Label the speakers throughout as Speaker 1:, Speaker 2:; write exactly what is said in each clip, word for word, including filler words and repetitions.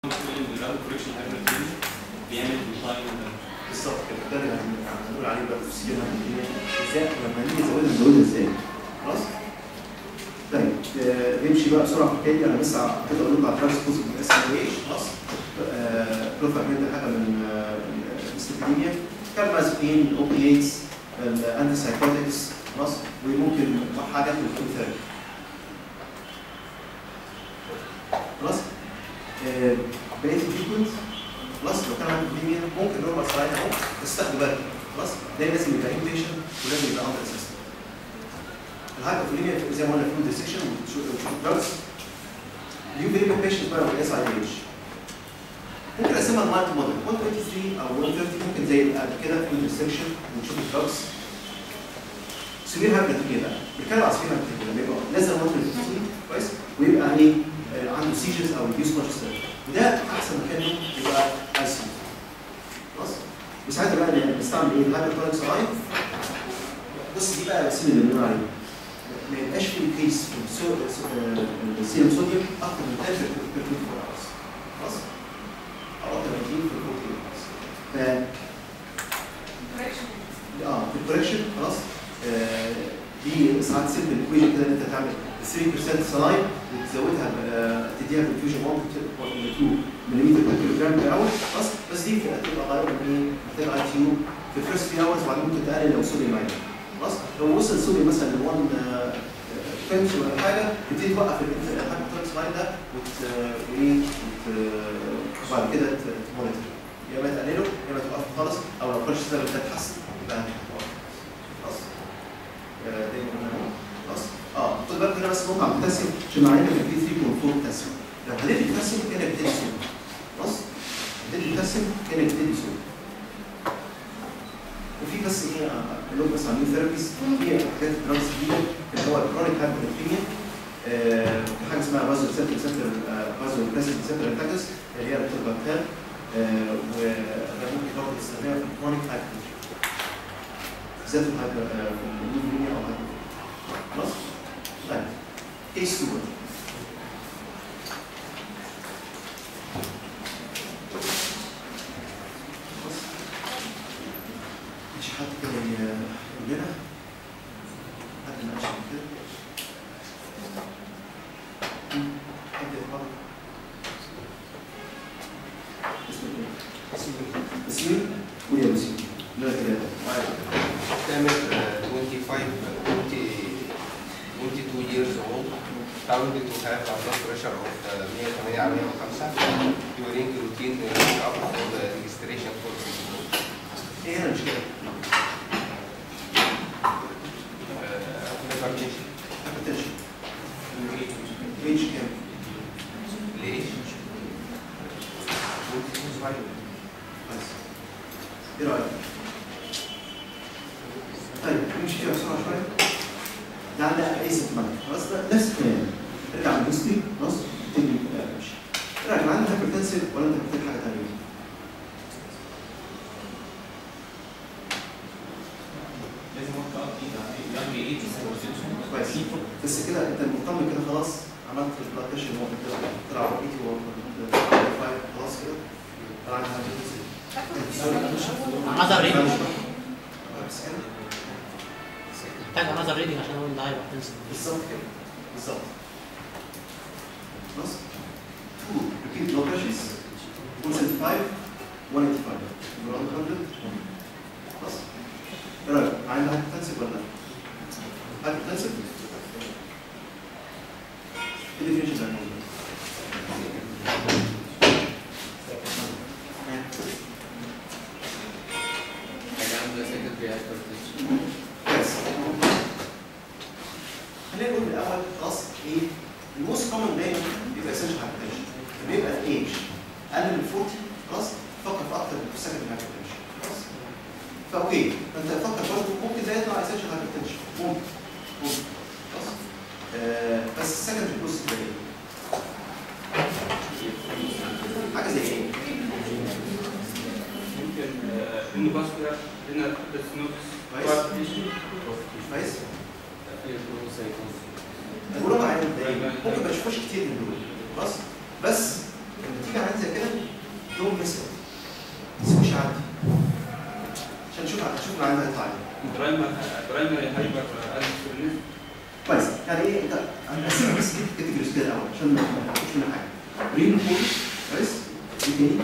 Speaker 1: الراوند كوركشن هايبرتينيا بيعمل ديكلاين
Speaker 2: بالظبط كده. ده اللي هنقول عليه بقى تفصيل هايبرتينيا ازاي لما نيجي نزودها نزودها ازاي. خلاص؟ طيب نمشي بقى بسرعه في الحكايه دي. انا بس كده اقول لكم على ترانس بوزيتيف اس ام اتش. خلاص؟ بروفاجمنت حاجه من السيكليميا، كاربازبين، اوبييتس، الانتي سايكوتكس. خلاص؟ وممكن حاجات من الكيموثيرابي. خلاص؟ بقيه التريتمنت خلاص لو كان عنده بليميا ممكن روبر ساين اهو بس تاخدوا بالك. خلاص؟ ده لازم يبقى انبيشن ولازم يبقى اندر اسيستنت. الهايبوفوليميا زي ما قلنا فلو ديسكشن وشوف دراجز. اليوفيليميا بيشنت بقى والاس اي اتش ممكن اقسمها لمالتي موديل مية وثلاثين او مية وثلاثين ممكن زي قبل كده فلو ديسكشن ونشوف الدراجز. سمير هايبوفوليميا بقى بيتكلم على سمير هايبوفوليميا لما يبقى لازم مية وثلاثين كويس ويبقى ايه عنده سيجرز او ريديوس كونشسنس وده احسن مكان يبقى اي سي. خلاص؟ وساعتها بقى نستعمل ايه؟ الهايبوتونكس لاين. بص دي بقى الوسيله اللي بنقول عليها. ما يبقاش في كيس في السيروم صوديوم اكتر من عشرة في اربعة وعشرين hours. خلاص؟ او اكتر من ثلاثين في اربعة واربعين hours. ف اه في الكوركشن خلاص آه دي ساعات سيمبل ايكويشن كده ان انت تعمل ثلاثة بالمية سلاين وتزودها تديها بالفيوجن واحد فاصلة اتنين ملم per كيلوجرام per hour. خلاص؟ بس دي بتبقى غالبا ايه؟ محتاجه اي تي يو في الفيرست ثلاثة اورز وبعدين ممكن تقلل لو صوديوم عالي. خلاص؟ لو وصل صوديوم مثلا ل واحد بنش ولا حاجه تبتدي توقف الهايبوتونكس لاين ده وايه وبعد كده تمونيتور يا اما تقلله يا اما توقفه خالص او لو كانش السبب ده اتحسن يبقى هتوقف. خلاص؟ خلاص؟ اه خد بالك هنا بس نقطه على البوتاسيوم عشان معانا كان في ثلاثة فاصلة أربعة بوتاسيوم. لو هديت البوتاسيوم كانك بتدي صوديوم. خلاص؟ هديت البوتاسيوم كانك بتدي صوديوم. وفي بس ايه اللي هو بس على النيو ثيرابيز في حاجات دراجز جديده اللي هو الكرونيك هايبوكاليميا في حاجه اسمها بازو ريسبتور ريسبتور بازو بريسنت ريسبتور انتاجس اللي هي البروتوكال وده ممكن برضه تستخدمها في الكرونيك هايبوكاليميا بالذات في الهايبوكاليميا او هايبوكاليميا. خلاص؟ طيب ايه السوبر؟ مش حد كده يقول لنا حد ما عشان كده حد يتفضل. اسمه ايه؟ اسمه قول يا بسيط. لا كده
Speaker 3: تعمل خمسة وعشرين years old found to have a blood pressure of مية وتمانية على مية وخمسة during routine check-up for the registration for
Speaker 2: ايه هنا المشكله؟
Speaker 3: hypertension.
Speaker 2: hypertension. ايش كام؟
Speaker 3: ليش؟
Speaker 2: بس ايه رايك؟ طيب نمشي فيها بسرعه شويه. ده عندها اي سيمتومات خلاص ده نفس الكلام. ارجع للهيستوري خلاص تبتدي تمشي. ايه رايك عندك هايبرتنسيف ولا انت محتاج حاجه ثانيه؟ كويس بس كده انت مطمن كده خلاص عملت البلاد بريشر هو طلع رقيتي خلاص كده طلع
Speaker 4: انذر ريدنج محتاج انذر ريدنج عشان اقول ده هايبرتنسيف.
Speaker 2: بالظبط كده بالظبط. خلاص ريبيت بلاد بريشرز مية وخمسة وستين مية وخمسة خلاص ايه رايك؟ عندها هايبرتنسيف ولا لا؟ هايبرتنسيف؟ ايه الديفينيشن بتاع الموضوع؟
Speaker 3: حاجة عاملة secondary hypertension.
Speaker 2: كويس. خلينا نقول من الاول خلاص ايه؟ الموست كومن دايما بيبقى اسنشال هايبرتنشن. بيبقى الايج اقل من أربعين خلاص فكر في اكتر من سكندري هايبرتنشن. خلاص؟ فاوكي فانت فكر برضه ممكن ده يطلع اسنشال هايبرتنشن ممكن ممكن خلاص؟ آه بس السكندري بروسيس ده ايه؟ حاجه زي ايه؟
Speaker 1: ممكن انه باسكولار لان السنوكس
Speaker 2: كويس؟ الجروب عين ممكن ما تشوفوش كتير من دول خلاص؟ بس لما تيجي عين زي كده دون مس ات مش عادي عشان نشوف نشوف العين هيطلع ايه.
Speaker 1: برايمري هايبر الستريس.
Speaker 2: كويس يعني ايه انت هنقسمها بس كاتيجوريز كده الاول عشان ما ناخدش منها حاجه. رينو فورس كويس ايه تاني؟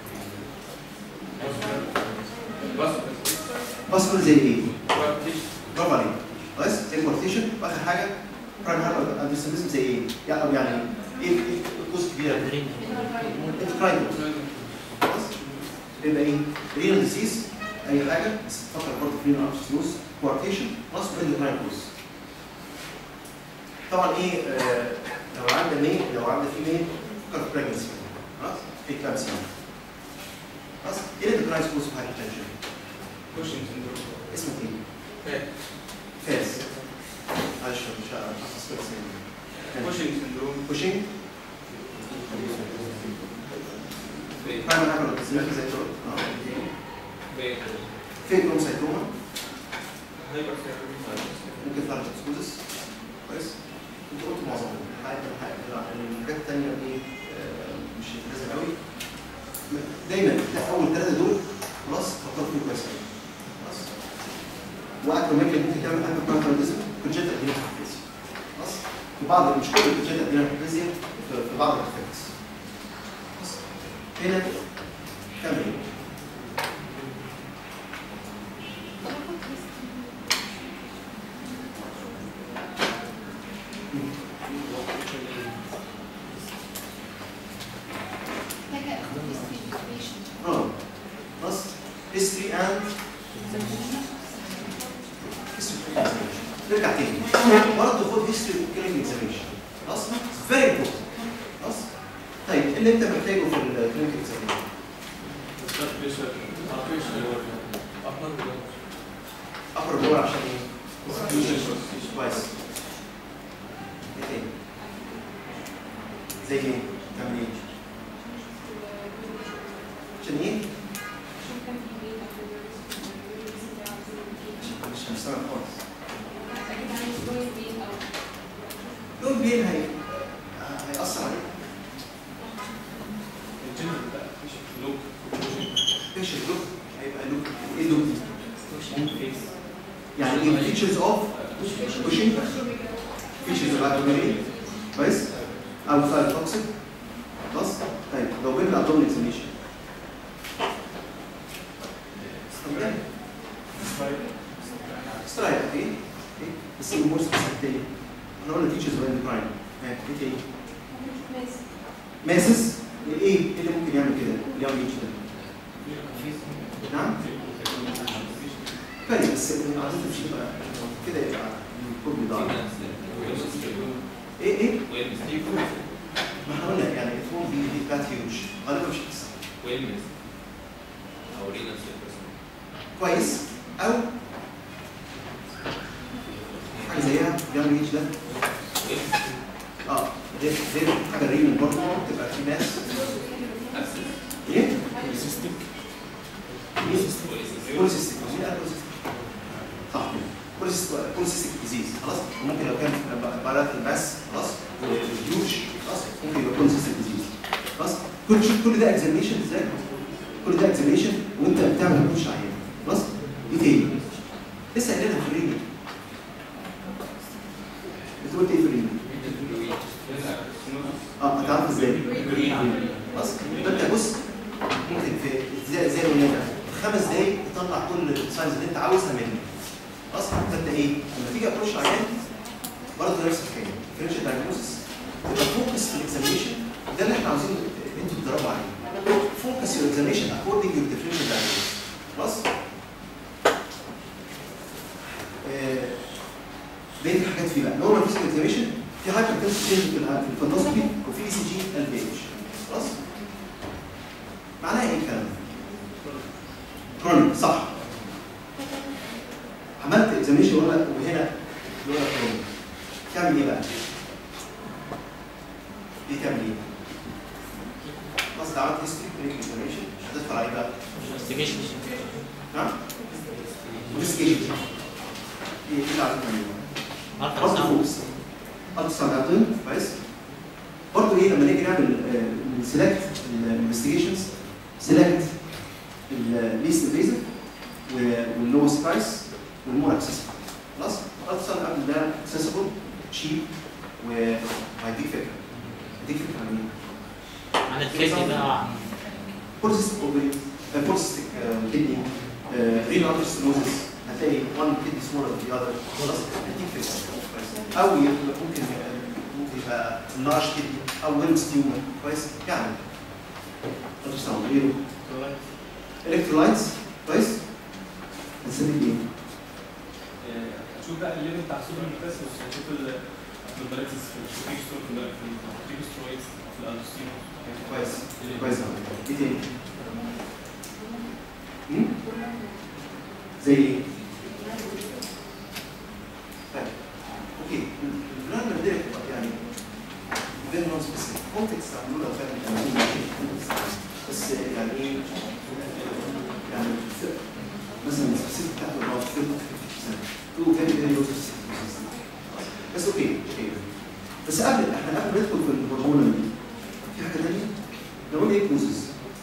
Speaker 2: باسبل زي ايه؟ برافو عليك كويس زي كوارتيشن واخر حاجه برايم هايبر اندرسيزم زي ايه؟ يعني يعني ايه ايه الجزء كبير انترايدو خلاص يبقى ايه؟ رينال ديزيز اي حاجه بس تفكر برضه في رينال ارثروسكلوز كوارتيشن بلس اندوكراين كوز. طبعا ايه آه لو عندنا مين لو عندنا في مين فكر في بريجنسي خلاص في كلامسيا خلاص ايه الاندوكراين كوز في هايبرتنشن؟
Speaker 1: كوشنج سندروم.
Speaker 2: اسمه ايه؟ فاس معلش مش هحفظ كده اسمه
Speaker 1: كوشنج سندروم.
Speaker 2: كوشنج برايمري هايبرتنشن زي كده اه فين كروموسايتوما
Speaker 1: هايبر
Speaker 2: ممكن فعلا تسكوزس كويس انت قلت معظمهم حاجه حاجه الحاجات الثانيه ايه مش لازم قوي دايما اول ثلاثه دول خلاص فكروا فيهم كويس قوي خلاص واكروميكلي ممكن تعمل هايبربارتيزم كونجنتال ادينوكارسينوما خلاص في بعض مش كل الكونجنتال ادينوكارسينوما في بعض الافكتس خلاص هنا كمل history and نرجع تاني برضه خد history clinical examination خلاص very important خلاص طيب ايه اللي انت محتاجه في الكلينيكال examination؟ upper lower عشان ايه؟ كويس ايه تاني؟ زي ايه؟ تعمل ايه؟ عشان ايه؟ مش هنستوعب خالص. لون بين هي هيأثر عليك. فيش اللوك هيبقى لوك ايه اللوك دي؟ يعني ايه features of pushing features of abdominal كويس؟ outside toxic خلاص؟ طيب لو بين الابدومين اكزامينشن سترايك ايه؟ ايه؟ بس الامور سبيسيفيك احنا قلنا فيتشرز اوف اندوكراين ايه تاني؟ ماسس ايه؟ ايه اللي ممكن يعمل كده؟ اللي يعمل ايه كده؟ نعم؟ كويس بس عاده مش تبقى كده يبقى الكود بيضاعف ايه ايه؟ ما احنا قلنا يعني الفور دي دي بتاعت هيوج غالبا مش هتحصل كويس او حاجه زيها جنب ايش ده اه غير غير حاجه ريل برضه تبقى في ناس ايه؟ بوليسيستيك بوليسيستيك صح بوليسيستيك ديزيز خلاص ممكن لو كان بارات الباس خلاص الهيوج خلاص ممكن يبقى بوليسيستيك ديزيز خلاص كل كل ده اكزامينشن ازاي؟ كل ده اكزامينشن وانت بتعمل كل عيان خلاص ايه تاني؟ لسه قايلينها في الرينج بتقول ايه في الرينج؟ اه هتعرف ازاي؟ خلاص انت بص ممكن في زي زي ما قلنا خمس دقايق تطلع كل الساينز اللي انت عاوزها منه خلاص فانت ايه؟ لما تيجي ابروش عيان برضه نفس الحكايه ديفرنشال دايجنوستس تبقى فوكس في الاكزامينشن ده اللي احنا عاوزين انتوا تدربوا عليه فوكس يور اكزامينشن اكوردنج يور ديفرنشال دايجنوستس خلاص؟ بقيت الحاجات فيه بقى نورمال فيزيكال اكزامينشن في حاجه بتنسى في الفندوسكوبي وفي اي سي جي ال بي اتش خلاص؟ معناها ايه الكلام ده؟ كرونيك صح عملت اكزامينشن وهنا وهنا لولا كرونيك تعمل ايه بقى؟ دي تعمل ايه؟ خلاص ده عملت هيستوري كلينيكال اكزامينشن مش هتدخل عليه بقى
Speaker 4: انفستيجيشن
Speaker 2: نعم؟ انفستيجيشن ايه اللي عايزين نعمله؟ برضه فوكس الترا كويس؟ برضه ايه لما نيجي نعمل سيلكت الانفستيجيشنز سيلكت الليست انفيزيف واللوست برايس والمور اكسسبل. خلاص؟ اصلا قبل ده اكسسبل تشيب وهيديك فكره. هيديك فكره عن مين؟
Speaker 4: عن الكيدني بقى.
Speaker 2: بوليسيستيك اوفري، بوليسيستيك كدني، رينال ارتريوسكليروسيس، هتلاقي one kidney smaller than the other. خلاص؟ هيديك فكره. او يبقى ممكن ممكن يبقى لارج كدني او ويلمز تيومر. كويس؟ يعني التراساوند غيره. الكترولايتس. كويس؟ هنسميه ايه؟
Speaker 1: اشوف بقى الليفل بتاع السوبر ميتاسيس، اشوف البلاتس في الكورتيكوسترويد في الكورتيكوسترويد في الالوستين.
Speaker 2: كويس كويس قوي. ايه تاني؟ امم زي ايه؟ طيب اوكي البلان ديريكت يعني غير نون سبيسيفيك كونتكست عملوا لها فعلا بس يعني ايه؟ يعني مثلا السبيسيفيك بتاعته اللي هو خمسين بالمية تو فيري فيري لو سبيسيفيك بس اوكي اوكي بس قبل احنا قبل ما ندخل في الهرمون في حاجه ثانيه نقول ايه كوزز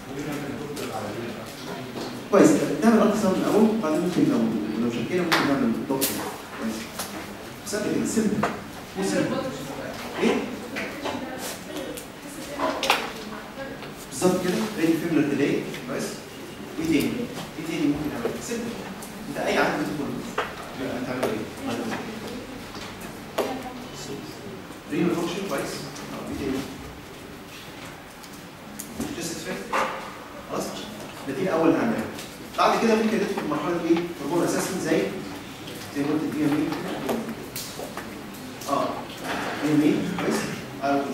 Speaker 2: كويس نعمل التراساوند الاول بعدين ممكن لو لو شكينا ممكن نعمل دكتور كويس بس قبل كده سيمبل مو سيمبل ايه بالظبط كده ريدي فيمولار ديلي كويس ايه تاني ايه تاني ممكن نعمل سيمبل انت اي عدد بتدخل هتعمل ايه رينال فانكشن كويس ايه تاني جست افكت خلاص ده دي اول حاجه بعد كده ممكن ندخل في مرحله ايه هرمون اساسا زي زي ما قلت فيها مين اه مين مين كويس او او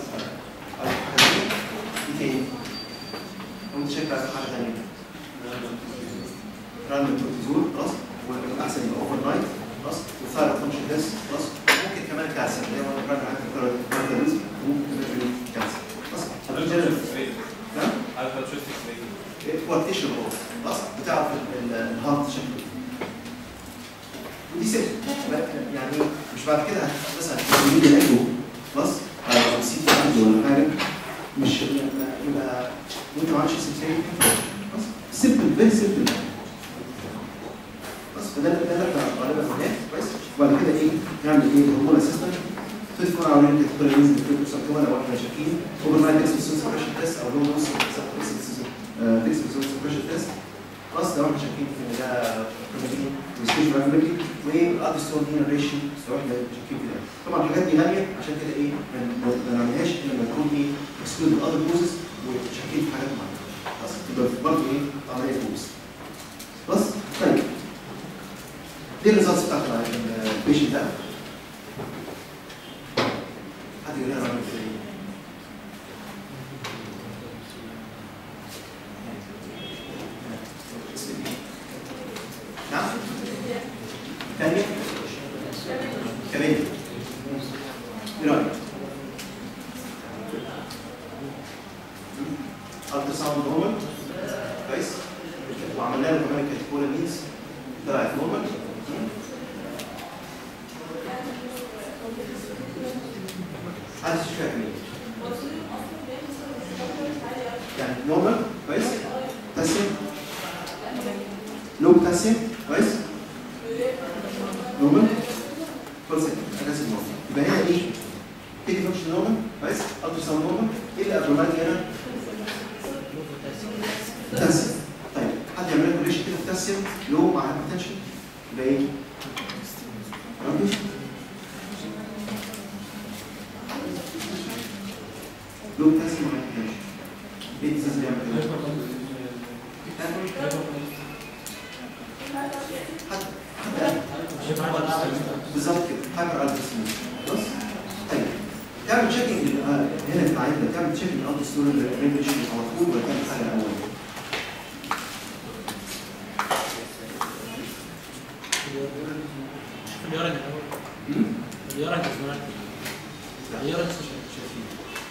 Speaker 2: ايه تاني وانت شايف بقى حاجه ثانيه راندوم كورتيزول خلاص والاحسن يبقى اوفر نايت خلاص والثايرويد فانكشن تيست خلاص ممكن كمان كالسيوم زي ما قلنا عن الثايرويد ممكن كمان كالسيوم خلاص نعم كوارتيشن خلاص بتعرف الهارت شكله ودي سهل يعني مش بعد كده مثلا تجيب الايجو خلاص او سي تي عنده ولا حاجه مش يبقى وانت ما عادش سيمبل خلاص سيمبل فيري سيمبل بس فده ده اللي احنا غالبا هناك كويس وبعد كده ايه نعمل ايه هرمون اسيستنت تدخل على رينج تدخل ينزل في السكتوما لو احنا شاكين اوفر نايت اكسبريشن سبريشن تيست او لو نص اكسبريشن سبريشن تيست خلاص لو احنا شاكين في ان ده بروتين وسبيشال افيلابيلتي والادستون هنا ريشيو لو احنا شاكين في ده طبعا الحاجات دي غاليه عشان كده ايه ما نعملهاش الا لما نكون ايه اكسكلود الاذر كوزز وشاكين في حاجات معينه خلاص تبقى برضه ايه عمليه كوز خلاص طيب دي الريزلتس بتاعت البيشنت ده حد يقول لنا عمل كده ايه؟ نعم؟ ثانية؟ كمان ايه رأيك؟ التراساوند نورمال كويس وعملنا له كمان كاتيكولامينز طلعت نورمال عايز تشوفها مين؟ يعني نورمال كويس؟ بوتاسيوم لو بوتاسيوم كويس؟ نورمال كويس اساسي نورمال يبقى هنا ايه؟ كيدني فانكشن نورمال كويس؟ التراساوند نورمال ايه اللي ابنورمالي هنا؟ بوتاسيوم طيب حد يعمل لك كوريشن كده بوتاسيوم لو مع هايبرتنشن يبقى ايه؟ رابش لو بوتاسيوم مع هايبرتنشن ايه الاساس اللي يعمل كده؟ بالظبط كده هايبر البسمين خلاص طيب تعمل تشيكنج هنا في العينه تعمل تشيكنج الالتستول رينج على طول ولا تعمل حاجه الاول؟
Speaker 4: اليورين الاول اليورين اسمها اليورين شايفين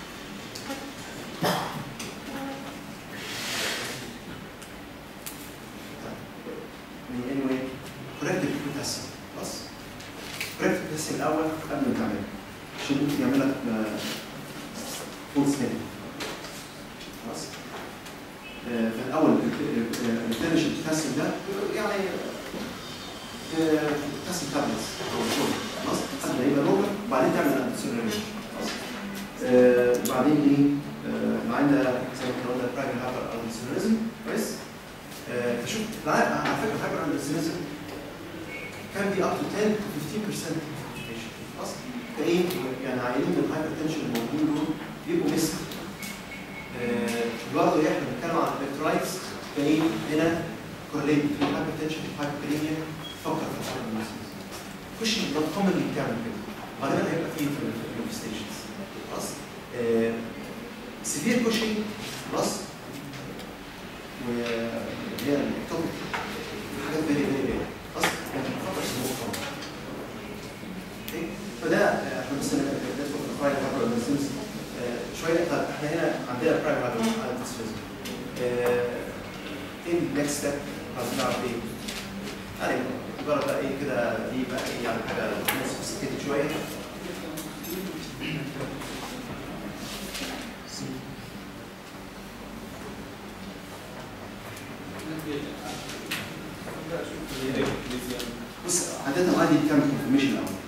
Speaker 2: anyway correct البوتاسيوم خلاص correct البوتاسيوم الاول قبل ما تعمله عشان ممكن يعمل لك فول ستيب خلاص في الاول الفينش البوتاسيوم ده يعني بوتاسيوم تابلتس او شرب خلاص لحد ما يبقى نورمال وبعدين تعمل انتسيريشن خلاص. وبعدين ايه العين ده زي ما قلنا برايمري هايبر انتسيريزم كويس. فشوف على فكره الهايبر انتسيريزم كان بي اب تو ten to fifteen percent خلاص. فايه يعني عيانين من الهايبر تنشن الموجودين دول بيبقوا مسك. برضه احنا بنتكلم عن الالكترولايتس فايه هنا كورليت في الهايبر تنشن والهايبركاليميا فكر في الهايبر انتسيريزم. خش نوت كومنلي بتعمل كده غالبا هيبقى فيه في الانفستيشنز خلاص. سيفير كوشنج خلاص وهي الاكتوبيك حاجات فيري فيري فيري خلاص يعني بفكر سموك طبعا. اوكي فده احنا بس ندخل في الفايل هايبر انتسيريزم شويه. طب احنا هنا عندنا برايمري هايبر انتسيريزم ايه النكست ستيب؟ عايزين نعرف ايه؟ يعني مجرد بقى ايه كده دي بقى ايه يعني حاجه سوفيستيكيتد شويه. بص عادة عادي بتعمل كونفرميشن الاول